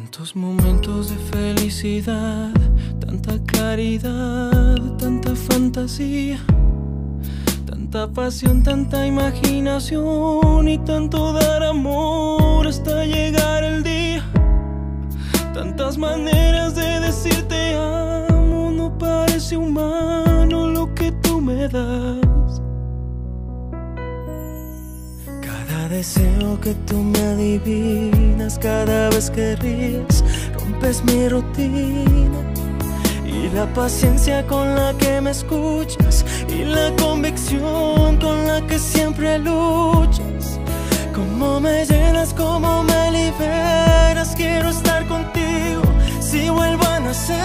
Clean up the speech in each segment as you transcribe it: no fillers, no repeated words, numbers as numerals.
Tantos momentos de felicidad, tanta claridad, tanta fantasía, tanta pasión, tanta imaginación y tanto dar amor hasta llegar el día. Tantas maneras de decirte amo, no parece humano lo que tú me das. Cada deseo que tú me adivinas, cada vez que ríes, rompes mi rutina. Y la paciencia con la que me escuchas, y la convicción con la que siempre luchas. Cómo me llenas, cómo me liberas, quiero estar contigo si vuelvo a nacer.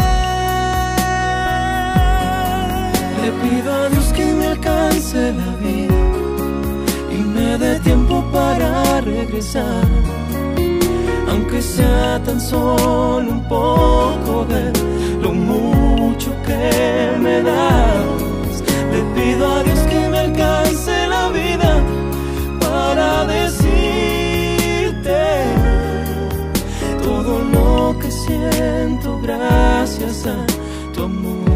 Le pido a Dios que me alcance la vida y me dé tiempo para regresar, aunque sea tan solo un poco de lo mucho que me das. Le pido a Dios que me alcance la vida para decirte todo lo que siento gracias a tu amor.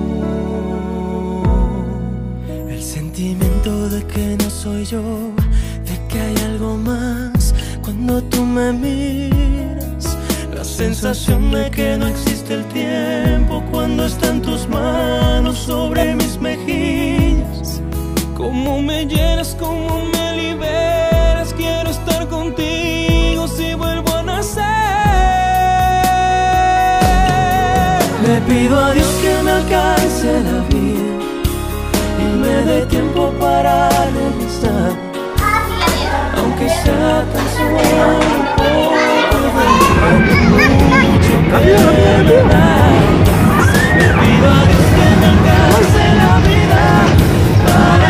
El sentimiento de que no soy yo, de que hay algo más cuando tú me miras. La sensación de que no existe el tiempo cuando están tus manos sobre mis mejillas. Cómo me llenas, cómo me liberas, quiero estar contigo si vuelvo a nacer. Le pido a Dios que me alcance la vida y me dé tiempo para regresar, aunque sea tan solo un poco de mucho que me das. Le pido a Dios que me alcance la vida para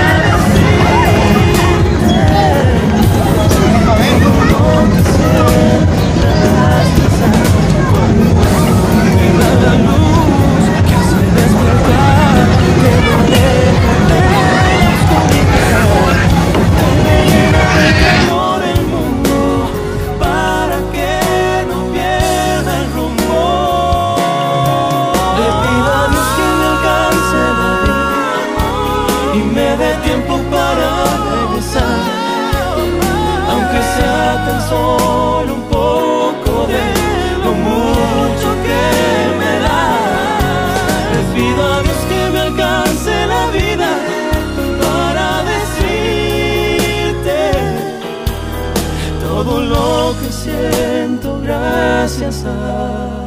solo un poco de lo mucho que me da. Les pido a Dios que me alcance la vida para decirte todo lo que siento gracias a